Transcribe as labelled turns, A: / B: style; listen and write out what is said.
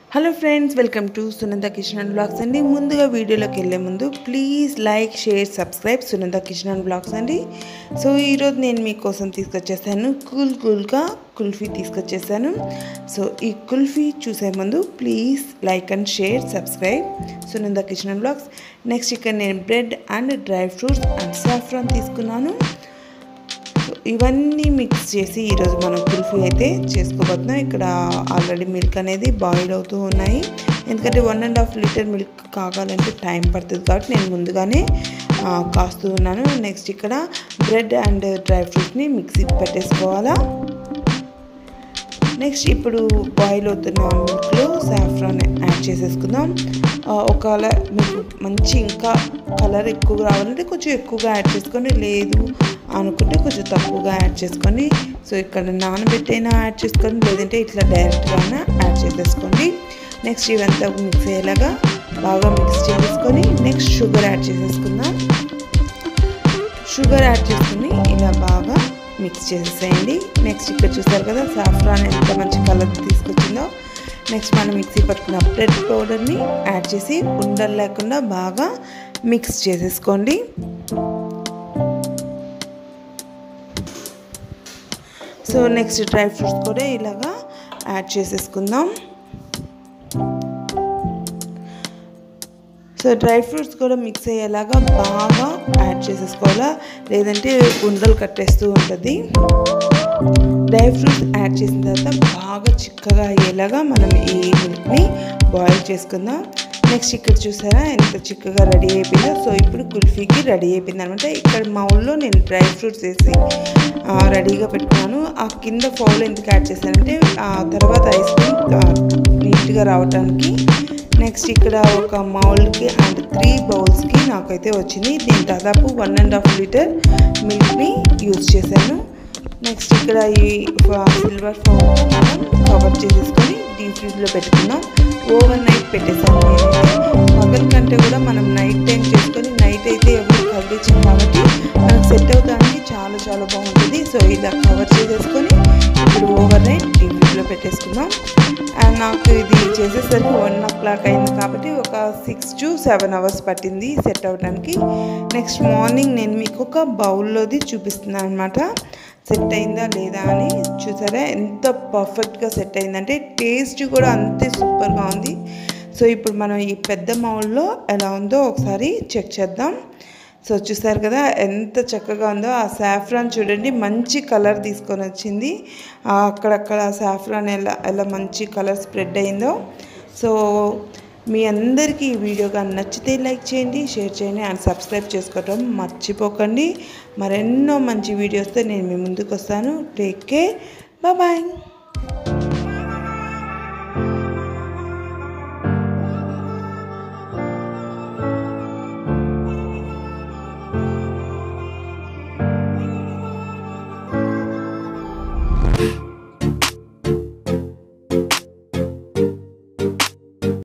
A: Hello friends, welcome to Sunanda kitchen and blogs అండి. ముందుగా వీడియోలోకి వెళ్ళే ముందు please like, share, subscribe Sunanda kitchen and blogs అండి. సో ఈరోజు నేను మీకోసం తీసుకొచ్చేసాను కూల్గా కుల్ఫీ తీసుకొచ్చేసాను. సో ఈ కుల్ఫీ చూసే ముందు please like and share, subscribe Sunanda kitchen and blogs. Next ఇక్కడ నేను bread and dry fruits and saffron తీసుకున్నాను. ఇవన్నీ మిక్స్ చేసి ఈరోజు మనం కుల్ఫీ అయితే చేసుకోబోతున్నాం. ఇక్కడ ఆల్రెడీ మిల్క్ అనేది బాయిల్ అవుతూ ఉన్నాయి, ఎందుకంటే 1.5 లీటర్ మిల్క్ కాగాలంటే టైం పడుతుంది కాబట్టి నేను ముందుగానే కాస్తూ ఉన్నాను. నెక్స్ట్ ఇక్కడ బ్రెడ్ అండ్ డ్రై ఫ్రూట్స్ని మిక్సీ పెట్టేసుకోవాలా. నెక్స్ట్ ఇప్పుడు బాయిల్ అవుతున్న మిల్క్లో సాఫ్రాన్ యాడ్ చేసేసుకుందాం. ఒకవేళ మీకు మంచి ఇంకా కలర్ ఎక్కువగా రావాలంటే కొంచెం ఎక్కువగా యాడ్ చేసుకోండి, లేదు అనుకుంటే కొంచెం తక్కువగా యాడ్ చేసుకోండి. సో ఇక్కడ నానబెట్టైనా యాడ్ చేసుకోండి, లేదంటే ఇట్లా డైరెక్ట్గానే యాడ్ చేసేసుకోండి. నెక్స్ట్ ఇవంతా మిక్స్ అయ్యేలాగా బాగా మిక్స్ చేసుకొని నెక్స్ట్ షుగర్ యాడ్ చేసేసుకుందాం. షుగర్ యాడ్ చేసుకుని ఇలా బాగా మిక్స్ చేసేసేయండి. నెక్స్ట్ ఇక్కడ చూసారు కదా సాఫ్రాన్ ఎంత మంచి కలర్ తీసుకొచ్చిందో. నెక్స్ట్ మనం మిక్సీ పట్టుకున్న బ్రెడ్ పౌడర్ని యాడ్ చేసి ఉండలు లేకుండా బాగా మిక్స్ చేసేసుకోండి. సో నెక్స్ట్ డ్రై ఫ్రూట్స్ కూడా ఇలాగా యాడ్ చేసేసుకుందాం. సో డ్రై ఫ్రూట్స్ కూడా మిక్స్ అయ్యేలాగా బాగా యాడ్ చేసేసుకోవాలా, లేదంటే ఉండలు కట్టేస్తూ ఉంటుంది. డ్రై ఫ్రూట్స్ యాడ్ చేసిన తర్వాత బాగా చిక్కగా అయ్యేలాగా మనం ఈ మిల్క్ని బాయిల్ చేసుకుందాం. నెక్స్ట్ ఇక్కడ చూసారా ఎంత చిక్కగా రెడీ అయిపోయిందో. సో ఇప్పుడు కుల్ఫీకి రెడీ అయిపోయింది అనమాట. ఇక్కడ మౌల్లో నేను డ్రై ఫ్రూట్స్ వేసి రెడీగా పెట్టుకున్నాను. ఆ కింద ఫౌల్ ఎందుకు యాడ్ చేశానంటే తర్వాత ఐస్ క్రీమ్ నీట్గా రావడానికి. నెక్స్ట్ ఇక్కడ ఒక మౌల్కి అండ్ 3 బౌల్స్కి నాకైతే వచ్చింది. నేను దాదాపు 1.5 లీటర్ మిల్క్ని యూజ్ చేశాను. నెక్స్ట్ ఇక్కడ ఈ సిల్వర్ ఫౌల్తో మనం కవర్ చేసేసుకొని డీప్ ఫ్రిడ్జ్లో పెట్టుకున్నాం. ఓవర్ నైట్ పెట్టేసాను. పగల కంటే కూడా మనం నైట్ టైం చేసుకొని, నైట్ అయితే ఎవరు కదిలించాం కాబట్టి మనకు సెట్ అవుతానికి చాలా చాలా బాగుంటుంది. సో ఇలా కవర్ చేసేసుకొని ఇప్పుడు ఓవర్ నైట్ డీప్ ఫ్రిడ్జ్లో పెట్టేసుకుందాం. అండ్ నాకు ఇది చేసేసరికి 1 o'clock అయింది కాబట్టి ఒక 6 to 7 hours పట్టింది సెట్ అవ్వడానికి. నెక్స్ట్ మార్నింగ్ నేను మీకు ఒక బౌల్లోది చూపిస్తున్నాను అనమాట, సెట్ అయిందా లేదా అని. చూసారా ఎంత పర్ఫెక్ట్గా సెట్ అయిందంటే టేస్ట్ కూడా అంతే సూపర్గా ఉంది. సో ఇప్పుడు మనం ఈ పెద్ద మౌల్లో ఎలా ఉందో ఒకసారి చెక్ చేద్దాం. సో చూసారు కదా ఎంత చక్కగా ఉందో. ఆ సాఫ్రాన్ చూడండి మంచి కలర్ తీసుకొని వచ్చింది. అక్కడక్కడ సాఫ్రాన్ ఎలా మంచి కలర్ స్ప్రెడ్ అయిందో. సో మీ అందరికీ ఈ వీడియో కానీ నచ్చితే లైక్ చేయండి, షేర్ చేయండి అండ్ సబ్స్క్రైబ్ చేసుకోవడం మర్చిపోకండి. మరెన్నో మంచి వీడియోస్తో నేను మీ ముందుకు వస్తాను. Take care, bye.